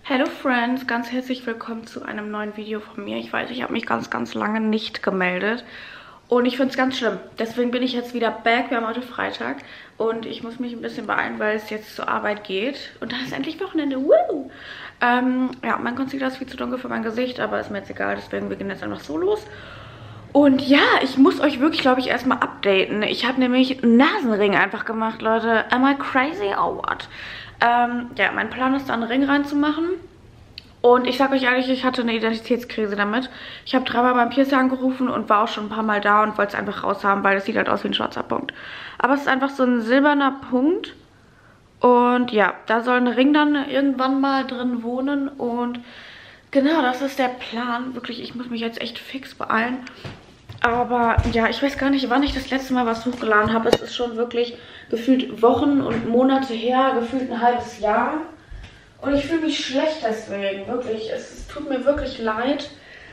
Hello Friends, ganz herzlich willkommen zu einem neuen Video von mir. Ich weiß, ich habe mich ganz lange nicht gemeldet und ich finde es ganz schlimm. Deswegen bin ich jetzt wieder back. Wir haben heute Freitag und ich muss mich ein bisschen beeilen, weil es jetzt zur Arbeit geht. Und da ist endlich Wochenende. Woo! Ja, mein Concealer ist viel zu dunkel für mein Gesicht, aber ist mir jetzt egal. Deswegen wir gehen jetzt einfach so los. Und ja, ich muss euch wirklich, glaube ich, erstmal updaten. Ich habe nämlich einen Nasenring einfach gemacht, Leute. Am I crazy or what? Ja, mein Plan ist, da einen Ring reinzumachen. Und ich sag euch ehrlich, ich hatte eine Identitätskrise damit. Ich habe 3-mal beim Piercer angerufen und war auch schon ein paar Mal da und wollte es einfach raushaben, weil das sieht halt aus wie ein schwarzer Punkt. Aber es ist einfach so ein silberner Punkt. Und ja, da soll ein Ring dann irgendwann mal drin wohnen. Und genau, das ist der Plan. Wirklich, ich muss mich jetzt echt fix beeilen. Aber ja, ich weiß gar nicht, wann ich das letzte Mal was hochgeladen habe. Es ist schon wirklich gefühlt Wochen und Monate her, gefühlt ein halbes Jahr. Und ich fühle mich schlecht deswegen, wirklich. Es tut mir wirklich leid.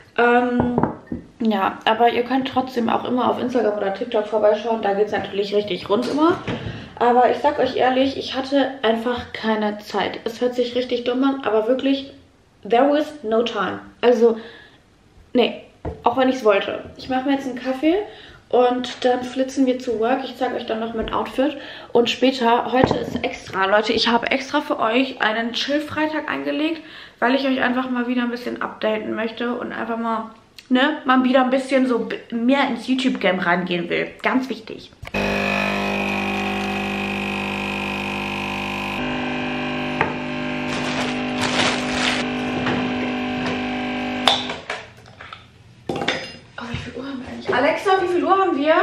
Ja, aber ihr könnt trotzdem auch immer auf Instagram oder TikTok vorbeischauen. Da geht es natürlich richtig rund immer. Aber ich sag euch ehrlich, ich hatte einfach keine Zeit. Es hört sich richtig dumm an, aber wirklich, there was no time. Also, nee. Auch wenn ich es wollte. Ich mache mir jetzt einen Kaffee und dann flitzen wir zu Work. Ich zeige euch dann noch mein Outfit. Und später, heute ist extra, Leute, ich habe extra für euch einen Chill-Freitag eingelegt, weil ich euch einfach mal wieder ein bisschen updaten möchte und einfach mal, ne, mal wieder ein bisschen so mehr ins YouTube-Game reingehen will. Ganz wichtig. Alexa, wie viel Uhr haben wir?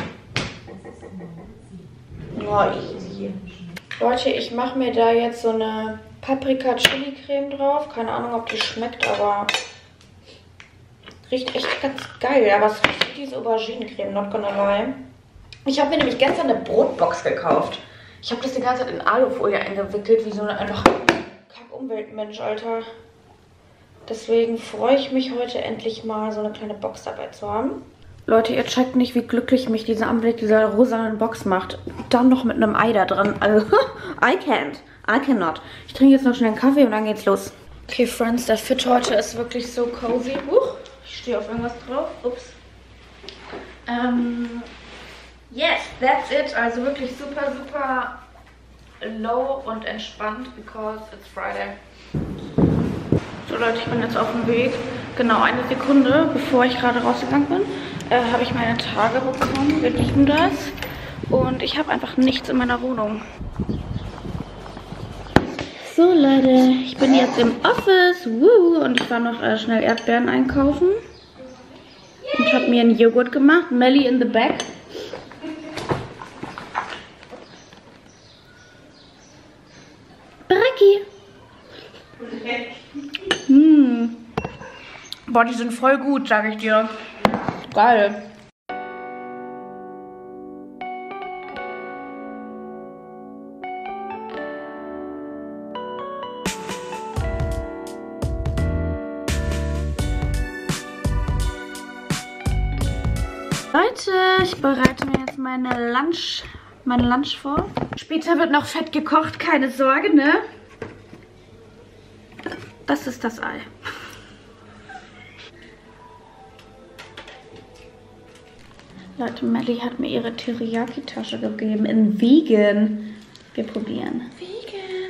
Oh, easy. Leute, ich mache mir da jetzt so eine Paprika-Chili-Creme drauf. Keine Ahnung, ob die schmeckt, aber riecht echt ganz geil. Aber es riecht wie diese Auberginencreme, not gonna lie. Ich habe mir nämlich gestern eine Brotbox gekauft. Ich habe das die ganze Zeit in Alufolie eingewickelt, wie so ein einfach Kack-Umweltmensch, Alter. Deswegen freue ich mich heute endlich mal, so eine kleine Box dabei zu haben. Leute, ihr checkt nicht, wie glücklich mich dieser Anblick dieser rosanen Box macht. Dann noch mit einem Ei da drin. Also, I cannot. Ich trinke jetzt noch schnell einen Kaffee und dann geht's los. Okay, Friends, der Fit heute ist wirklich so cozy. Ich stehe auf irgendwas drauf. Ups. Yes, that's it. Also wirklich super low und entspannt, because it's Friday. So Leute, ich bin jetzt auf dem Weg. Genau, eine Sekunde, bevor ich gerade rausgegangen bin, habe ich meine Tage bekommen. Wir lieben das. Und ich habe einfach nichts in meiner Wohnung. So Leute, ich bin jetzt im Office. Woo, und ich war noch schnell Erdbeeren einkaufen. Und habe mir einen Joghurt gemacht. Melly in the back. Brecki. Boah, die sind voll gut, sage ich dir. Geil. Leute, ich bereite mir jetzt meinen Lunch vor. Später wird noch fett gekocht, keine Sorge, ne? Das ist das Ei. Leute, Melly hat mir ihre Teriyaki-Tasche gegeben in Vegan. Wir probieren. Vegan.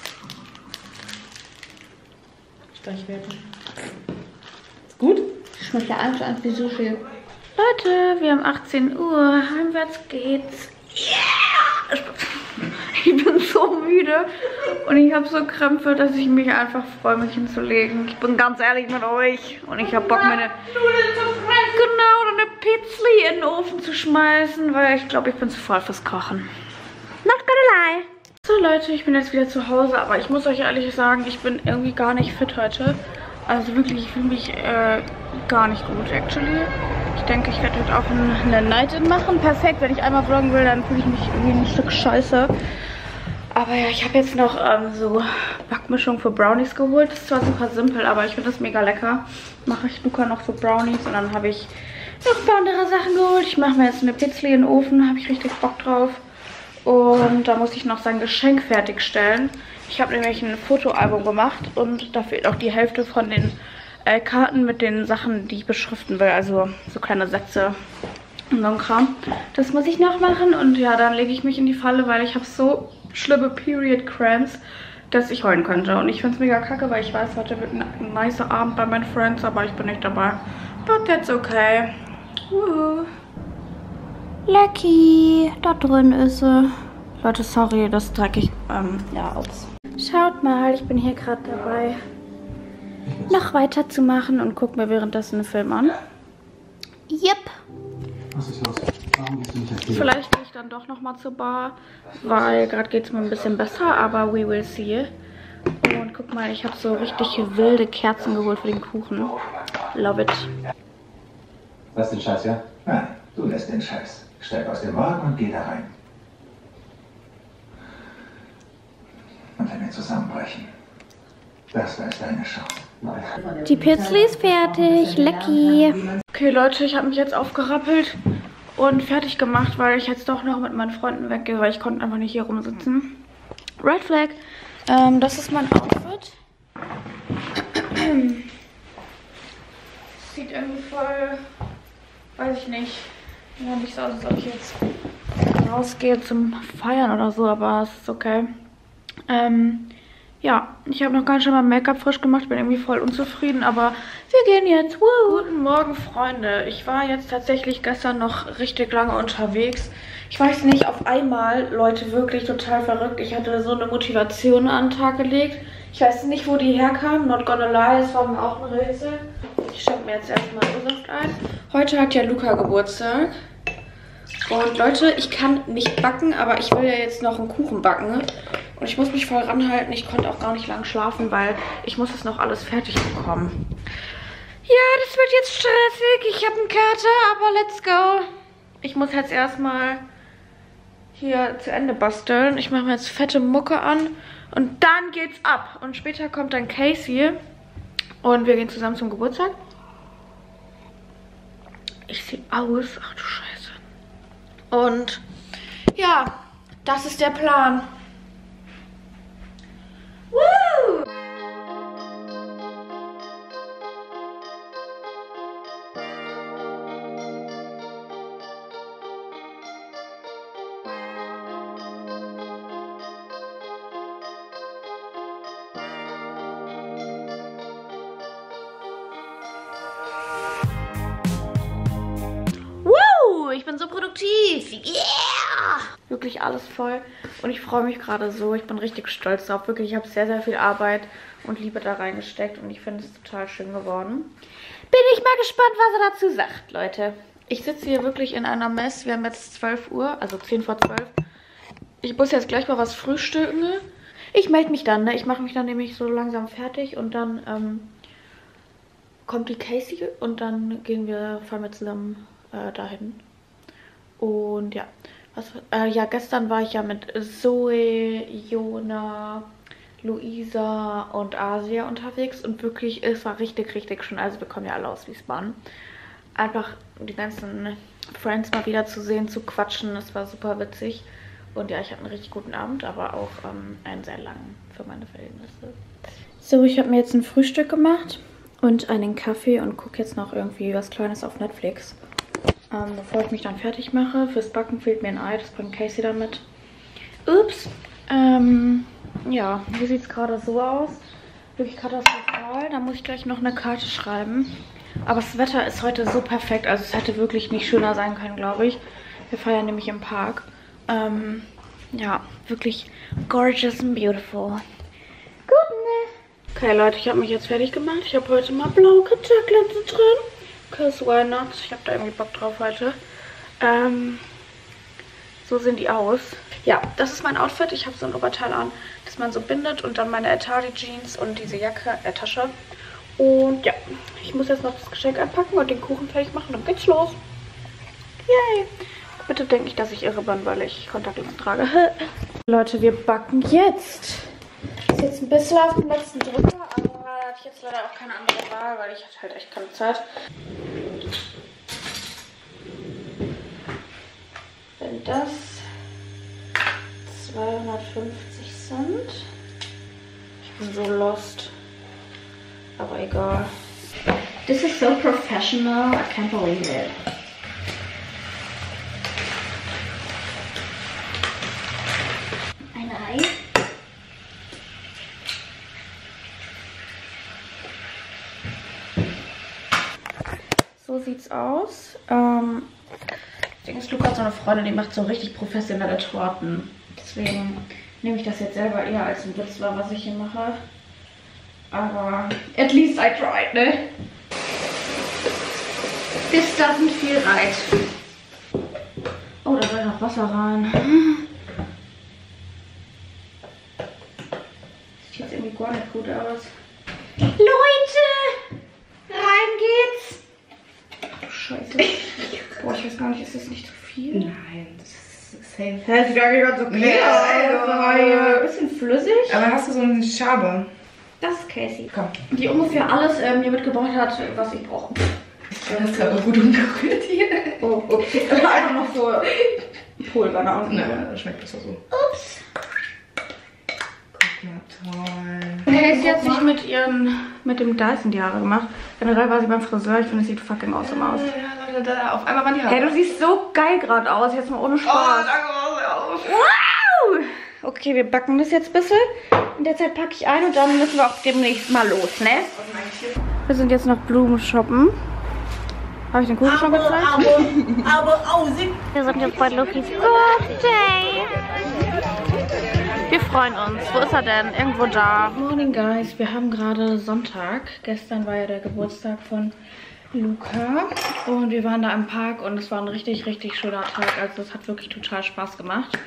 Gleich werten. Ist gut? Schmeckt ja alles an wie Sushi. Leute, wir haben 18 Uhr. Heimwärts geht's. Yeah! Ich bin so müde und ich habe so Krämpfe, dass ich mich einfach freue, mich hinzulegen. Ich bin ganz ehrlich mit euch und ich habe Bock, mir eine Pizzli in den Ofen zu schmeißen, weil ich glaube, ich bin zu voll fürs Kochen. Not gonna lie. So Leute, ich bin jetzt wieder zu Hause, aber ich muss euch ehrlich sagen, ich bin irgendwie gar nicht fit heute. Also wirklich, ich fühle mich gar nicht gut, actually. Ich denke, ich werde heute auch eine Night-In machen. Perfekt, wenn ich einmal vloggen will, dann fühle ich mich irgendwie ein Stück scheiße. Aber ja, ich habe jetzt noch so Backmischung für Brownies geholt. Das ist zwar super simpel, aber ich finde das mega lecker. Mache ich Luca noch so Brownies und dann habe ich noch ein paar andere Sachen geholt. Ich mache mir jetzt eine Pizzli in den Ofen, habe ich richtig Bock drauf. Und da muss ich noch sein Geschenk fertigstellen. Ich habe nämlich ein Fotoalbum gemacht und da fehlt auch die Hälfte von den Karten mit den Sachen, die ich beschriften will. Also so kleine Sätze und so ein Kram. Das muss ich noch machen und ja, dann lege ich mich in die Falle, weil ich habe so schlimme Period Cramps, dass ich heulen könnte. Und ich finde es mega kacke, weil ich weiß, heute wird ein nicer Abend bei meinen Friends, aber ich bin nicht dabei. But that's okay. Woohoo. Lucky, da drin ist sie. Leute, sorry, das dreckig. Ja, ups. Schaut mal, ich bin hier gerade dabei, noch weiterzumachen und gucke mir währenddessen einen Film an. Yep. Was ist los? Warum gehst du nicht erzählen? Vielleicht gehe ich dann doch noch mal zur Bar, weil gerade geht es mir ein bisschen besser, aber we will see. Und guck mal, ich habe so richtig wilde Kerzen geholt für den Kuchen. Love it. Lass den Scheiß, ja? Nein, du lässt den Scheiß. Steig aus dem Wagen und geh da rein. Und wenn wir zusammenbrechen, das ist deine Chance. Nein. Die Pizza ist fertig, lecky. Okay Leute, ich habe mich jetzt aufgerappelt und fertig gemacht, weil ich jetzt doch noch mit meinen Freunden weggehe, weil ich konnte einfach nicht hier rumsitzen. Red Flag. Das ist mein Outfit. Sieht irgendwie voll, weiß ich nicht, ja, nicht so aus, als ob ich jetzt rausgehe zum Feiern oder so, aber es ist okay. Ja, ich habe noch gar nicht mein Make-up frisch gemacht, bin irgendwie voll unzufrieden, aber wir gehen jetzt. Woo! Guten Morgen, Freunde. Ich war jetzt tatsächlich gestern noch richtig lange unterwegs. Ich weiß nicht, auf einmal, Leute, wirklich total verrückt. Ich hatte so eine Motivation an den Tag gelegt. Ich weiß nicht, wo die herkam. Not gonna lie, es war mir auch ein Rätsel. Ich schenke mir jetzt erstmal O-Saft ein. Heute hat ja Luca Geburtstag. Und Leute, ich kann nicht backen, aber ich will ja jetzt noch einen Kuchen backen. Und ich muss mich voll ranhalten. Ich konnte auch gar nicht lang schlafen, weil ich muss das noch alles fertig bekommen. Ja, das wird jetzt stressig. Ich habe einen Kater, aber let's go. Ich muss jetzt erstmal hier zu Ende basteln. Ich mache mir jetzt fette Mucke an und dann geht's ab. Und später kommt dann Casey und wir gehen zusammen zum Geburtstag. Ich sehe aus. Ach du Scheiße. Und ja, das ist der Plan. Woo! Ich bin so produktiv. Yeah! Wirklich alles voll. Und ich freue mich gerade so. Ich bin richtig stolz drauf. Wirklich, ich habe sehr, sehr viel Arbeit und Liebe da reingesteckt. Und ich finde es total schön geworden. Bin ich mal gespannt, was er dazu sagt, Leute. Ich sitze hier wirklich in einer Mess. Wir haben jetzt 12 Uhr, also 10 vor 12. Ich muss jetzt gleich mal was frühstücken. Ich melde mich dann, ne? Ich mache mich dann nämlich so langsam fertig. Und dann kommt die Casey. Und dann fahren wir zusammen dahin. Und ja, ja, gestern war ich ja mit Zoe, Jona, Luisa und Asia unterwegs und wirklich, es war richtig, richtig schön. Also wir kommen ja alle aus Wiesbaden. Einfach die ganzen Friends mal wieder zu sehen, zu quatschen, das war super witzig. Und ja, ich hatte einen richtig guten Abend, aber auch einen sehr langen für meine Verhältnisse. So, ich habe mir jetzt ein Frühstück gemacht und einen Kaffee und gucke jetzt noch irgendwie was Kleines auf Netflix. Bevor ich mich dann fertig mache. Fürs Backen fehlt mir ein Ei, das bringt Casey dann mit. Ups. Ja, hier sieht es gerade so aus. Wirklich katastrophal. Da muss ich gleich noch eine Karte schreiben. Aber das Wetter ist heute so perfekt. Also es hätte wirklich nicht schöner sein können, glaube ich. Wir feiern nämlich im Park. Ja, wirklich gorgeous and beautiful. Gut, ne? Okay, Leute, ich habe mich jetzt fertig gemacht. Ich habe heute mal blaue Kontaktlinsen drin. Cause why not? Ich habe da irgendwie Bock drauf heute. So sehen die aus. Ja, das ist mein Outfit. Ich habe so ein Oberteil an, das man so bindet. Und dann meine Atari Jeans und diese Jacke, Tasche. Und ja, ich muss jetzt noch das Geschenk einpacken und den Kuchen fertig machen. Dann geht's los. Yay! Bitte denkt nicht, dass ich irre bin, weil ich Kontaktlinsen trage. Leute, wir backen jetzt. Ist jetzt ein bisschen auf den letzten Drücker, aber da hatte ich jetzt leider auch keine andere Wahl, weil ich hatte halt echt keine Zeit. Wenn das 250 Cent. Ich bin so lost. Aber egal. This is so professional. I can't believe it. Ein Ei. So sieht's aus. Ich denke, Luca hat so eine Freundin, die macht so richtig professionelle Torten. Deswegen nehme ich das jetzt selber eher als ein Witz war, was ich hier mache. Aber at least I tried, ne? This doesn't feel right. Oh, da soll noch Wasser rein. Sieht jetzt irgendwie gar nicht gut aus. Leute! Rein geht's! Scheiße. Boah, ich weiß gar nicht, ist das nicht zu viel? Nein, das ist safe. Das sieht eigentlich ganz okay aus. Ein bisschen flüssig. Aber hast du so eine Schabe? Das ist Casey. Komm. Die ungefähr alles mir mitgebracht hat, was ich brauche. Das ist aber gut umgerührt hier. Oh, okay. Einfach noch so Pulver nach unten. Na, das schmeckt besser so. Ups. Guck mal, toll. Hey, sie hat sich mit dem Dyson die Haare gemacht. Generell war sie beim Friseur. Ich finde, es sieht fucking awesome aus. Ja, Leute, da auf einmal waren die Haare. Hey, du siehst so geil gerade aus. Jetzt mal ohne Oh, Spaß. danke, auf. Wow! Okay, wir backen das jetzt ein bisschen. In der Zeit packe ich ein und dann müssen wir auch demnächst mal los, ne? Wir sind jetzt noch Blumen shoppen. Habe ich den Kuchen schon gezeigt? Wir sind jetzt bei Lukis Birthday. Wir freuen uns. Wo ist er denn? Irgendwo da. Morning, guys. Wir haben gerade Sonntag. Gestern war ja der Geburtstag von Luca. Und wir waren da im Park und es war ein richtig, richtig schöner Tag. Also es hat wirklich total Spaß gemacht.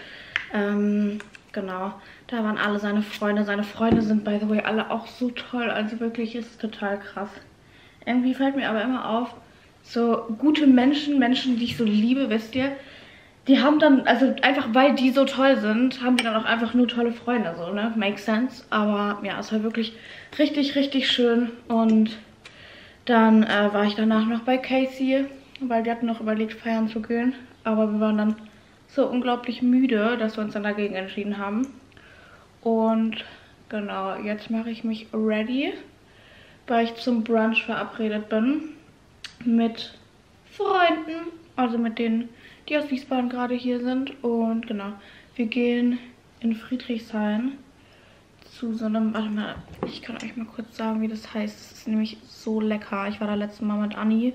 Genau. Da waren alle seine Freunde. Seine Freunde sind, by the way, alle auch so toll. Also wirklich, ist total krass. Irgendwie fällt mir aber immer auf, so gute Menschen, die ich so liebe, wisst ihr, die haben dann, also einfach weil die so toll sind, haben die dann auch einfach nur tolle Freunde, so, ne? Makes sense. Aber ja, es war wirklich richtig, richtig schön. Und dann war ich danach noch bei Casey, weil wir hatten noch überlegt, feiern zu gehen. Aber wir waren dann so unglaublich müde, dass wir uns dann dagegen entschieden haben. Und genau, jetzt mache ich mich ready, weil ich zum Brunch verabredet bin mit Freunden, also mit denen, die aus Wiesbaden gerade hier sind. Und genau, wir gehen in Friedrichshain zu so einem, warte mal, ich kann euch mal kurz sagen, wie das heißt. Es ist nämlich so lecker. Ich war da letztes Mal mit Anni.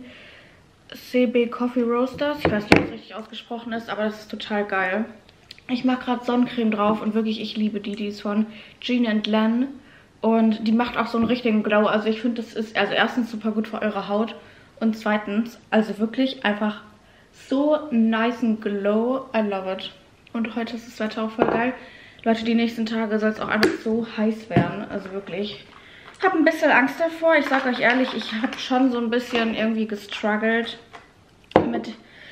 CB Coffee Roasters. Ich weiß nicht, ob das richtig ausgesprochen ist, aber das ist total geil. Ich mache gerade Sonnencreme drauf und wirklich, ich liebe die. Die ist von Jean & Len und die macht auch so einen richtigen Glow. Also ich finde, das ist also erstens super gut für eure Haut und zweitens, also wirklich einfach so nice and glow. I love it. Und heute ist das Wetter auch voll geil. Leute, die nächsten Tage soll es auch einfach so heiß werden. Also wirklich. Ich habe ein bisschen Angst davor. Ich sage euch ehrlich, ich habe schon so ein bisschen irgendwie gestruggelt mit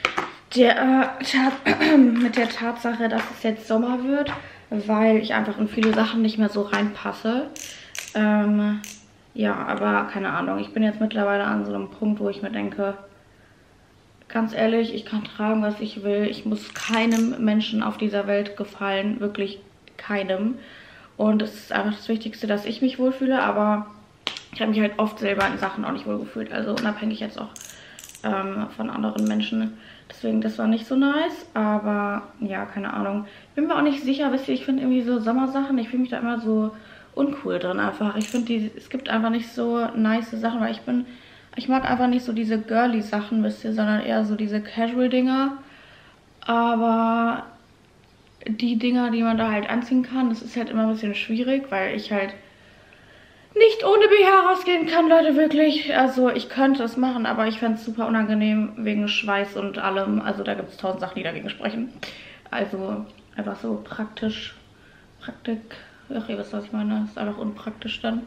der Tatsache, dass es jetzt Sommer wird, weil ich einfach in viele Sachen nicht mehr so reinpasse. Ja, aber keine Ahnung. Ich bin jetzt mittlerweile an so einem Punkt, wo ich mir denke, ganz ehrlich, ich kann tragen, was ich will. Ich muss keinem Menschen auf dieser Welt gefallen. Wirklich keinem. Und es ist einfach das Wichtigste, dass ich mich wohlfühle. Aber ich habe mich halt oft selber in Sachen auch nicht wohlgefühlt. Also unabhängig jetzt auch von anderen Menschen. Deswegen, das war nicht so nice. Aber ja, keine Ahnung. Ich bin mir auch nicht sicher, wisst ihr, ich finde irgendwie so Sommersachen, ich fühle mich da immer so uncool drin einfach. Ich finde, es gibt einfach nicht so nice Sachen, weil ich mag einfach nicht so diese girly Sachen, wisst ihr, sondern eher so diese Casual-Dinger. Aber die Dinger, die man da halt anziehen kann, das ist halt immer ein bisschen schwierig, weil ich halt nicht ohne BH rausgehen kann, Leute, wirklich. Also ich könnte es machen, aber ich fände es super unangenehm wegen Schweiß und allem. Also da gibt es 1000 Sachen, die dagegen sprechen. Also einfach so Praktik. Ach, ihr wisst, was ich meine. Ist einfach unpraktisch dann.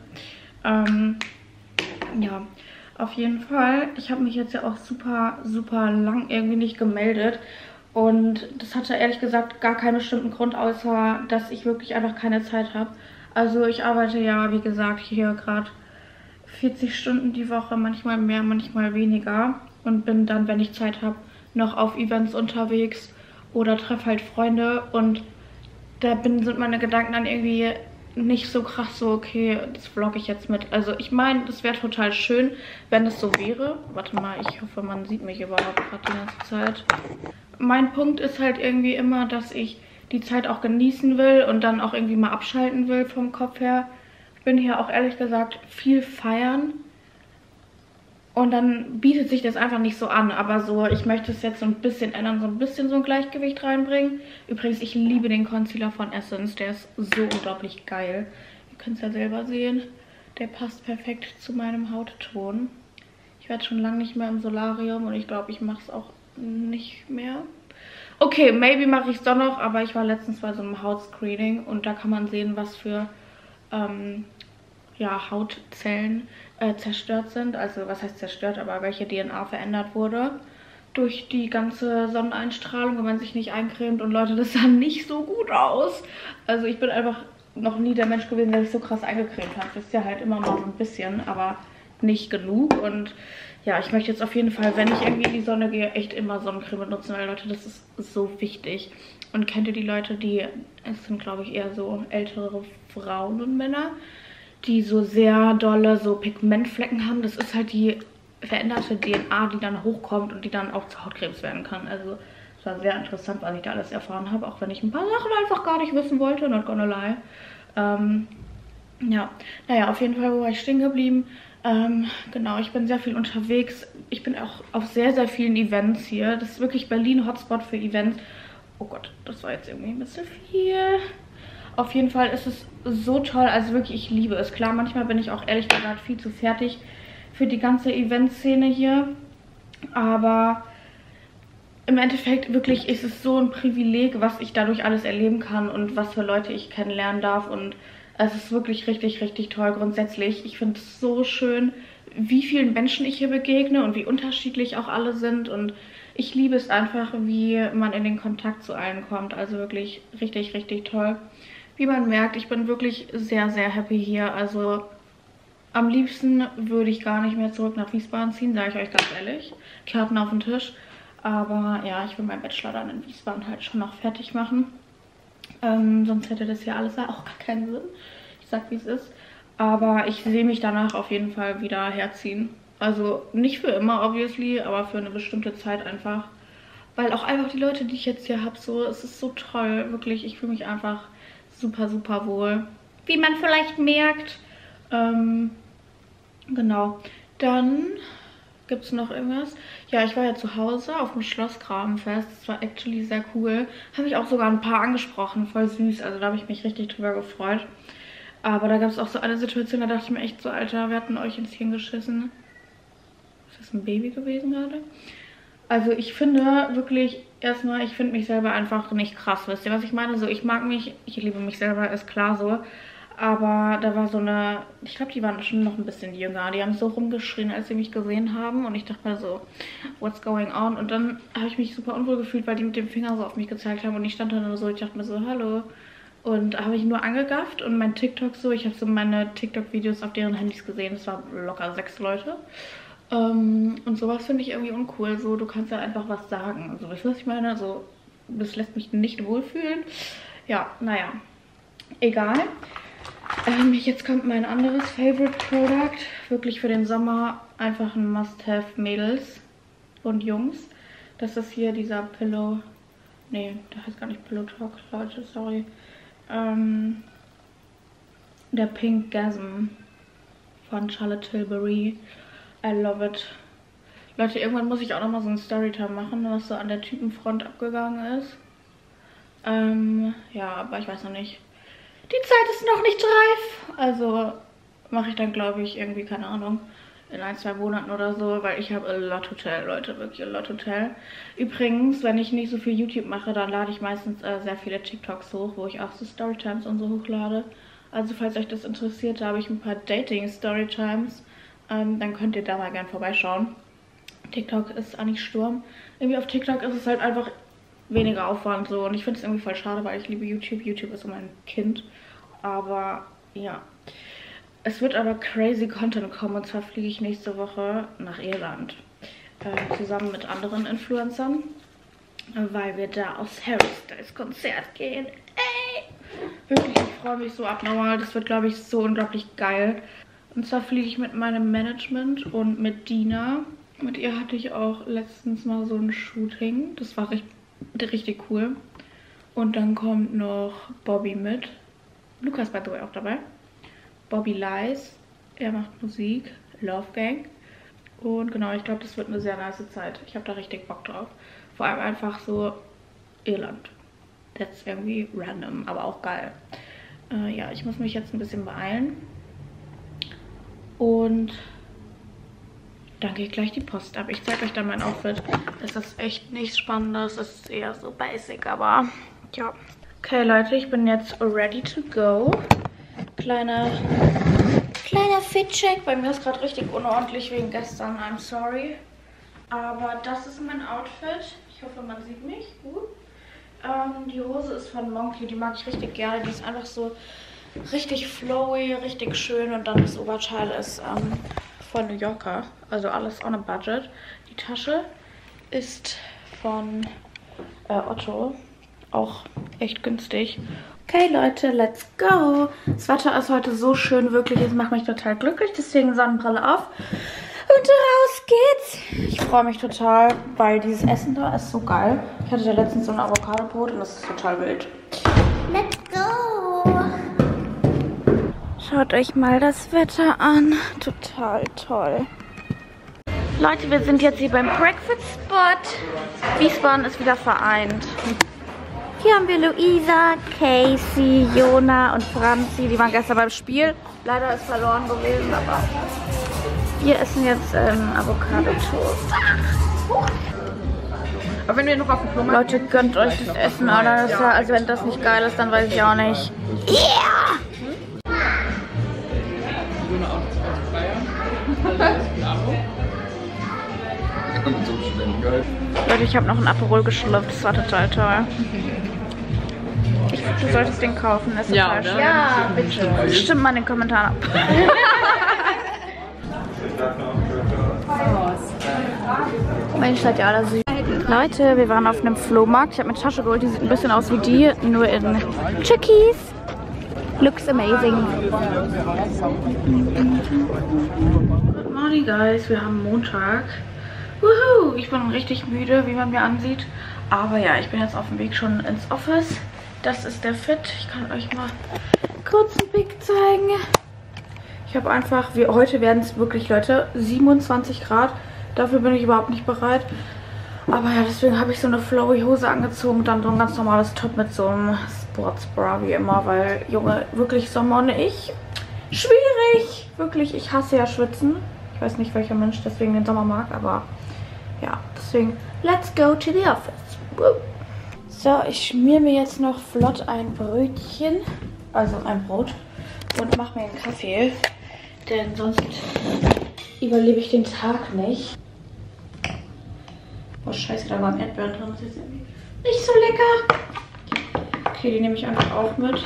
Ja, auf jeden Fall. Ich habe mich jetzt ja auch super, super lang irgendwie nicht gemeldet. Und das hatte ehrlich gesagt gar keinen bestimmten Grund, außer dass ich wirklich einfach keine Zeit habe. Also ich arbeite ja, wie gesagt, hier gerade 40 Stunden die Woche, manchmal mehr, manchmal weniger. Und bin dann, wenn ich Zeit habe, noch auf Events unterwegs oder treffe halt Freunde. Und sind meine Gedanken dann irgendwie nicht so krass so, okay, das vlogge ich jetzt mit. Also ich meine, das wäre total schön, wenn es so wäre. Warte mal, ich hoffe, man sieht mich überhaupt gerade die ganze Zeit. Mein Punkt ist halt irgendwie immer, dass ich die Zeit auch genießen will und dann auch irgendwie mal abschalten will vom Kopf her. Ich bin hier auch ehrlich gesagt viel feiern. Und dann bietet sich das einfach nicht so an. Aber so, ich möchte es jetzt so ein bisschen ändern, so ein bisschen so ein Gleichgewicht reinbringen. Übrigens, ich liebe den Concealer von Essence. Der ist so unglaublich geil. Ihr könnt es ja selber sehen. Der passt perfekt zu meinem Hautton. Ich werde schon lange nicht mehr im Solarium und ich glaube, ich mache es auch nicht mehr. Okay, maybe mache ich es doch noch, aber ich war letztens bei so einem Hautscreening und da kann man sehen, was für ja, Hautzellen zerstört sind. Also was heißt zerstört, aber welche DNA verändert wurde durch die ganze Sonneneinstrahlung, wenn man sich nicht eincremt. Und Leute, das sah nicht so gut aus. Also ich bin einfach noch nie der Mensch gewesen, der sich so krass eingecremt hat. Das ist ja halt immer mal so ein bisschen, aber nicht genug. Und ja, ich möchte jetzt auf jeden Fall, wenn ich irgendwie in die Sonne gehe, echt immer Sonnencreme benutzen, weil Leute, das ist so wichtig. Und kennt ihr die Leute, es sind glaube ich eher so ältere Frauen und Männer, die so sehr dolle so Pigmentflecken haben. Das ist halt die veränderte DNA, die dann hochkommt und die dann auch zu Hautkrebs werden kann. Also es war sehr interessant, was ich da alles erfahren habe, auch wenn ich ein paar Sachen einfach gar nicht wissen wollte, not gonna lie. Ja, naja, auf jeden Fall, wo war ich stehen geblieben? Genau, ich bin sehr viel unterwegs. Ich bin auch auf sehr, sehr vielen Events hier. Das ist wirklich Berlin Hotspot für Events. Oh Gott, das war jetzt irgendwie ein bisschen viel. Auf jeden Fall ist es so toll, also wirklich, ich liebe es. Klar, manchmal bin ich auch ehrlich gesagt viel zu fertig für die ganze Eventszene hier. Aber im Endeffekt wirklich ist es so ein Privileg, was ich dadurch alles erleben kann und was für Leute ich kennenlernen darf. Und es ist wirklich richtig, richtig toll grundsätzlich. Ich finde es so schön, wie vielen Menschen ich hier begegne und wie unterschiedlich auch alle sind. Und ich liebe es einfach, wie man in den Kontakt zu allen kommt. Also wirklich richtig, richtig toll. Wie man merkt, ich bin wirklich sehr, sehr happy hier. Also am liebsten würde ich gar nicht mehr zurück nach Wiesbaden ziehen, sage ich euch ganz ehrlich. Karten auf den Tisch. Aber ja, ich will meinen Bachelor dann in Wiesbaden halt schon noch fertig machen. Sonst hätte das hier alles auch gar keinen Sinn. Ich sag, wie es ist. Aber ich sehe mich danach auf jeden Fall wieder herziehen. Also nicht für immer, obviously, aber für eine bestimmte Zeit einfach. Weil auch einfach die Leute, die ich jetzt hier habe, so, es ist so toll. Wirklich, ich fühle mich einfach super, super wohl. Wie man vielleicht merkt. Genau. Dann gibt es noch irgendwas. Ja, ich war ja zu Hause auf dem Schlossgrabenfest. Das war actually sehr cool. Habe ich auch sogar ein paar angesprochen. Voll süß. Also da habe ich mich richtig drüber gefreut. Aber da gab es auch so eine Situation, da dachte ich mir echt so, Alter, wir hatten euch ins Hirn geschissen. Ist das ein Baby gewesen gerade? Also ich finde wirklich, erstmal, ich finde mich selber einfach nicht krass. Wisst ihr, was ich meine? So, ich mag mich, ich liebe mich selber, ist klar so. Aber da war so eine, ich glaube, die waren schon noch ein bisschen jünger. Die haben so rumgeschrien, als sie mich gesehen haben. Und ich dachte mir so, what's going on? Und dann habe ich mich super unwohl gefühlt, weil die mit dem Finger so auf mich gezeigt haben. Und ich stand da nur so, ich dachte mir so, hallo. Und da habe ich nur angegafft und mein TikTok so, ich habe so meine TikTok-Videos auf deren Handys gesehen. Das waren locker 6 Leute. Und sowas finde ich irgendwie uncool. So, du kannst ja einfach was sagen. Also, weißt du, was ich meine? Also, das lässt mich nicht wohlfühlen. Ja, naja. Egal. Jetzt kommt mein anderes Favorite Product. Wirklich für den Sommer einfach ein Must-Have, Mädels und Jungs. Das ist hier dieser Pillow. Nee, der heißt gar nicht Pillow Talk, Leute, sorry. Der Pink Gasm von Charlotte Tilbury. I love it. Leute, irgendwann muss ich auch nochmal so ein Storytime machen, was so an der Typenfront abgegangen ist. Ja, aber ich weiß noch nicht. Die Zeit ist noch nicht reif. Also mache ich dann, glaube ich, irgendwie, keine Ahnung, in 1-2 Monaten oder so, weil ich habe a lot Hotel, Leute, wirklich a lot Hotel. Übrigens, wenn ich nicht so viel YouTube mache, dann lade ich meistens sehr viele TikToks hoch, wo ich auch so Storytimes und so hochlade. Also falls euch das interessiert, da habe ich ein paar Dating-Storytimes. Dann könnt ihr da mal gern vorbeischauen. TikTok ist eigentlich Sturm. Irgendwie auf TikTok ist es halt einfach weniger Aufwand so. Und ich finde es irgendwie voll schade, weil ich liebe YouTube. YouTube ist so mein Kind. Aber ja. Es wird aber crazy Content kommen. Und zwar fliege ich nächste Woche nach Irland. Zusammen mit anderen Influencern. Weil wir da aufs Harry Styles Konzert gehen. Ey! Wirklich, ich freue mich so abnormal. Das wird, glaube ich, so unglaublich geil. Und zwar fliege ich mit meinem Management und mit Dina. Mit ihr hatte ich auch letztens mal so ein Shooting. Das war richtig cool. Und dann kommt noch Bobby mit. Lukas, by the way, auch dabei. Bobby Lies. Er macht Musik. Love Gang. Und genau, ich glaube, das wird eine sehr nice Zeit. Ich habe da richtig Bock drauf. Vor allem einfach so Irland. Das ist irgendwie random, aber auch geil. Ja, ich muss mich jetzt ein bisschen beeilen. Und dann geht gleich die Post ab. Ich zeige euch dann mein Outfit. Es ist echt nichts Spannendes. Es ist eher so basic, aber ja. Okay, Leute, ich bin jetzt ready to go. Kleiner Fit-Check. Bei mir ist gerade richtig unordentlich wegen gestern. I'm sorry. Aber das ist mein Outfit. Ich hoffe, man sieht mich gut. Die Hose ist von Monkey. Die mag ich richtig gerne. Die ist einfach so richtig flowy, richtig schön. Und dann das Oberteil ist von New Yorker. Also alles on a budget. Die Tasche ist von Otto. Auch echt günstig. Okay, Leute, let's go. Das Wetter ist heute so schön, wirklich. Es macht mich total glücklich. Deswegen Sonnenbrille auf. Und raus geht's. Ich freue mich total, weil dieses Essen da ist so geil. Ich hatte da letztens so ein Avocado-Brot und das ist total wild. Let's go. Schaut euch mal das Wetter an. Total toll. Leute, wir sind jetzt hier beim Breakfast-Spot. Wiesbaden ist wieder vereint. Hier haben wir Luisa, Casey, Jona und Franzi. Die waren gestern beim Spiel. Leider ist verloren gewesen, aber wir essen jetzt Avocado-Toast. Aber wenn wir noch auf dem Klo machen, Leute, gönnt euch das Essen, oder? Das ja, also wenn das nicht geil ist, dann weiß ich auch nicht. Yeah! Leute, ich habe noch ein Aperol geschlürft. Das war total toll. Ich finde, du solltest den kaufen. Das ist total schön. Ja, bitte. Stimmt mal in den Kommentaren ab. Mensch, seid ihr alle süß. Leute, wir waren auf einem Flohmarkt. Ich habe mir eine Tasche geholt, die sieht ein bisschen aus wie die, nur in Chickies. Looks amazing. Good morning, guys. Wir haben Montag. Woohoo! Ich bin richtig müde, wie man mir ansieht. Aber ja, ich bin jetzt auf dem Weg schon ins Office. Das ist der Fit. Ich kann euch mal kurz einen Pick zeigen. Ich habe einfach, heute werden es wirklich, Leute, 27 Grad. Dafür bin ich überhaupt nicht bereit. Aber ja, deswegen habe ich so eine flowy Hose angezogen. Dann so ein ganz normales Top mit so einem Sportsbra wie immer. Weil, Junge, wirklich Sommer und ich, schwierig. Wirklich, ich hasse ja Schwitzen. Ich weiß nicht, welcher Mensch deswegen den Sommer mag, aber ja, deswegen let's go to the office. Woo. So, ich schmier mir jetzt noch flott ein Brötchen, also ein Brot, und mache mir einen Kaffee, denn sonst überlebe ich den Tag nicht. Oh scheiße, da waren Erdbeeren drin, das ist irgendwie nicht so lecker. Okay, die nehme ich einfach auch mit.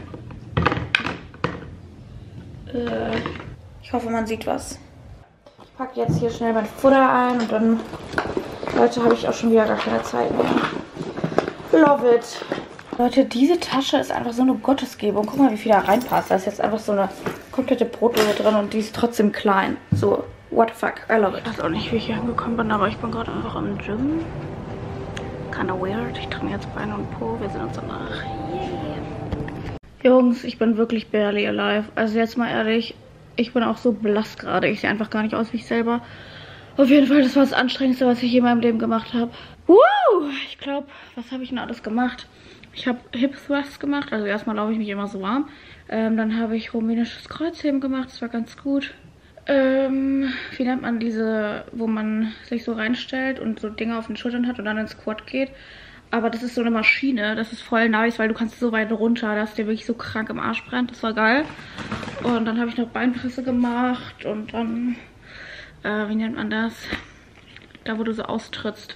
Ich hoffe, man sieht was. Ich packe jetzt hier schnell mein Futter ein und dann, Leute, habe ich auch schon wieder gar keine Zeit mehr. Love it. Leute, diese Tasche ist einfach so eine Gottesgebung. Guck mal, wie viel da reinpasst. Da ist jetzt einfach so eine komplette Brotdose drin und die ist trotzdem klein. So, what the fuck, I love it. Ich weiß auch nicht, wie ich hier angekommen bin, aber ich bin gerade einfach im Gym. Kinda weird. Ich trainiere jetzt Beine und Po. Wir sind uns danach. Yeah. Jungs, ich bin wirklich barely alive. Also jetzt mal ehrlich, ich bin auch so blass gerade. Ich sehe einfach gar nicht aus wie ich selber. Auf jeden Fall, das war das Anstrengendste, was ich je in meinem Leben gemacht habe. Ich glaube, was habe ich denn alles gemacht? Ich habe Hip Thrusts gemacht. Also erstmal laufe ich mich immer so warm. Dann habe ich rumänisches Kreuzheben gemacht. Das war ganz gut. Wie nennt man diese, wo man sich so reinstellt und so Dinge auf den Schultern hat und dann ins Squat geht. Aber das ist so eine Maschine. Das ist voll nice, weil du kannst so weit runter, dass dir wirklich so krank im Arsch brennt. Das war geil. Und dann habe ich noch Beinpresse gemacht und dann, wie nennt man das? Da, wo du so austrittst.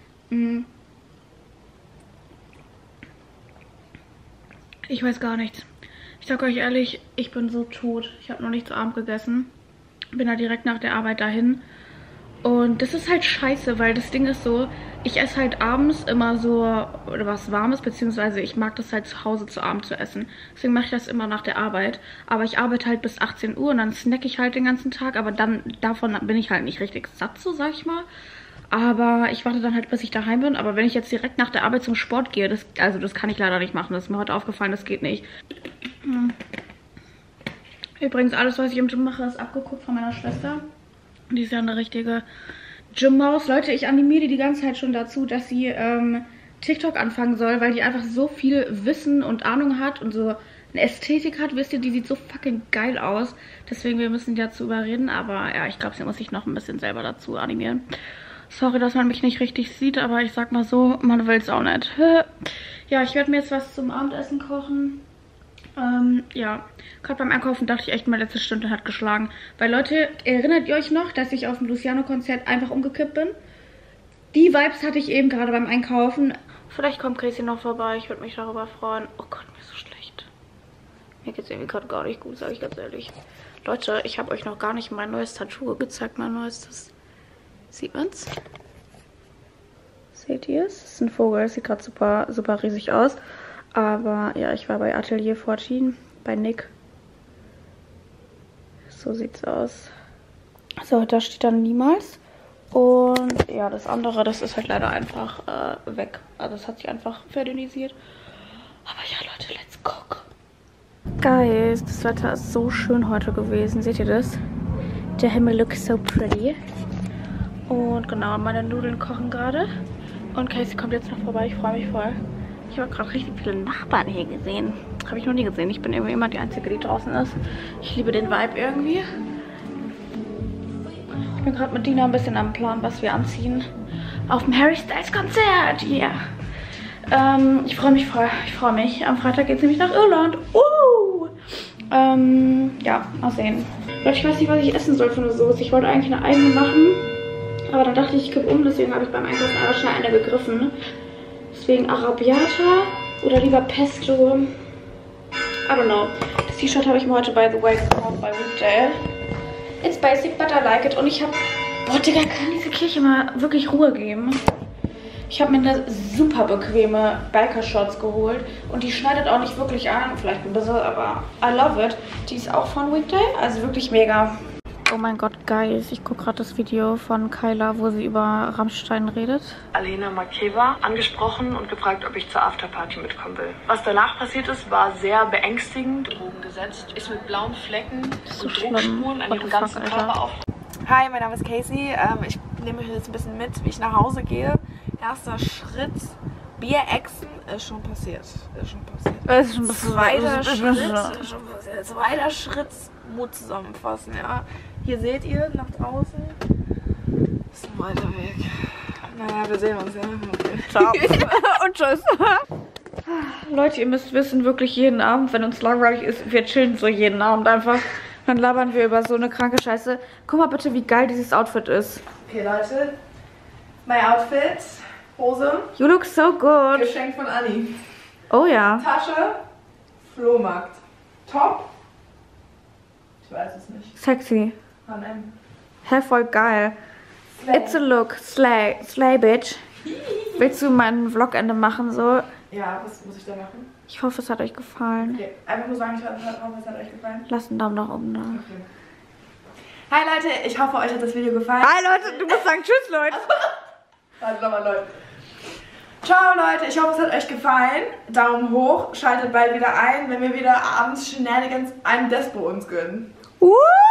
Ich weiß gar nichts. Ich sag euch ehrlich, ich bin so tot. Ich habe noch nicht zu Abend gegessen. Bin da direkt nach der Arbeit dahin. Und das ist halt scheiße, weil das Ding ist so, ich esse halt abends immer so oder was Warmes, beziehungsweise ich mag das halt zu Hause zu Abend zu essen. Deswegen mache ich das immer nach der Arbeit. Aber ich arbeite halt bis 18 Uhr und dann snacke ich halt den ganzen Tag. Aber dann davon bin ich halt nicht richtig satt, so sag ich mal. Aber ich warte dann halt, bis ich daheim bin. Aber wenn ich jetzt direkt nach der Arbeit zum Sport gehe, das kann ich leider nicht machen. Das ist mir heute aufgefallen, das geht nicht. Übrigens, alles, was ich im Gym mache, ist abgeguckt von meiner Schwester. Die ist ja eine richtige Gym-Maus. Leute, ich animiere die ganze Zeit schon dazu, dass sie TikTok anfangen soll, weil die einfach so viel Wissen und Ahnung hat und so eine Ästhetik hat. Wisst ihr, die sieht so fucking geil aus. Deswegen, wir müssen dazu überreden. Aber ja, ich glaube, sie muss sich noch ein bisschen selber dazu animieren. Sorry, dass man mich nicht richtig sieht, aber ich sag mal so, man will es auch nicht. Ja, ich werde mir jetzt was zum Abendessen kochen. Ja, gerade beim Einkaufen dachte ich echt, meine letzte Stunde hat geschlagen. Weil Leute, erinnert ihr euch noch, dass ich auf dem Luciano-Konzert einfach umgekippt bin? Die Vibes hatte ich eben gerade beim Einkaufen. Vielleicht kommt Casey noch vorbei, ich würde mich darüber freuen. Oh Gott, mir ist so schlecht. Mir geht es irgendwie gerade gar nicht gut, sage ich ganz ehrlich. Leute, ich habe euch noch gar nicht mein neues Tattoo gezeigt, mein neuestes. Sieht man's? Seht ihr es? Das ist ein Vogel, das sieht gerade super, super riesig aus. Aber ja, ich war bei Atelier 14, bei Nick. So sieht's aus. So, da steht dann niemals. Und ja, das andere, das ist halt leider einfach weg. Also es hat sich einfach verdünnisiert. Aber ja, Leute, let's cook. Guys, das Wetter ist so schön heute gewesen. Seht ihr das? Der Himmel looks so pretty. Und genau, meine Nudeln kochen gerade. Und Casey kommt jetzt noch vorbei. Ich freue mich voll. Ich habe gerade richtig viele Nachbarn hier gesehen. Habe ich noch nie gesehen. Ich bin irgendwie immer die Einzige, die draußen ist. Ich liebe den Vibe irgendwie. Ich bin gerade mit Dina ein bisschen am Plan, was wir anziehen. Auf dem Harry Styles Konzert. Yeah. Ich freue mich voll. Ich freue mich. Am Freitag geht es nämlich nach Irland. Ja, mal sehen. Leute, ich weiß nicht, was ich essen soll für eine Soße. Ich wollte eigentlich eine eigene machen. Aber dann dachte ich kipp um. Deswegen habe ich beim Einkaufen einfach schnell eine gegriffen. Deswegen Arrabbiata oder lieber Pesto. I don't know. Das T-Shirt habe ich mir heute, by the way, gekauft bei Weekday. It's basic, but I like it. Und ich habe... Boah, Digga, kann diese Kirche mal wirklich Ruhe geben? Ich habe mir eine super bequeme Biker-Shorts geholt. Und die schneidet auch nicht wirklich an. Vielleicht ein bisschen, aber I love it. Die ist auch von Weekday. Also wirklich mega. Oh mein Gott, Guys, ich gucke gerade das Video von Kyla, wo sie über Rammstein redet. Alena Makeba angesprochen und gefragt, ob ich zur Afterparty mitkommen will. Was danach passiert ist, war sehr beängstigend. Drogen gesetzt, ist mit blauen Flecken so und Druckspuren an ihrem ganzen Körper auf. Hi, mein Name ist Casey. Ich nehme euch jetzt ein bisschen mit, wie ich nach Hause gehe. Erster Schritt, Bierechsen ist schon passiert. Zweiter Schritt, Mut zusammenfassen, ja. Hier seht ihr nach draußen. Ist ein weiter Weg. Naja, wir sehen uns, ja. Okay. Ciao. Und tschüss. Leute, ihr müsst wissen, wirklich jeden Abend, wenn uns langweilig ist, wir chillen so jeden Abend einfach. Dann labern wir über so eine kranke Scheiße. Guck mal bitte, wie geil dieses Outfit ist. Okay, Leute. Mein Outfit. Hose. You look so good. Geschenk von Anni. Oh ja. Tasche. Flohmarkt. Top. Ich weiß es nicht. Sexy. H&M. Hä, voll geil. It's a look. Slay. Slay, bitch. Willst du mein Vlogende machen so? Ja, was muss ich da machen? Ich hoffe, es hat euch gefallen. Okay. Einfach nur sagen, ich hoffe, es hat euch gefallen. Lasst einen Daumen nach oben da. Okay. Hi Leute, ich hoffe, euch hat das Video gefallen. Hi Leute, du musst sagen tschüss, Leute. Warte nochmal, Leute. Ciao Leute, ich hoffe, es hat euch gefallen. Daumen hoch, schaltet bald wieder ein, wenn wir wieder abends Shenanigans einem Despo uns gönnen.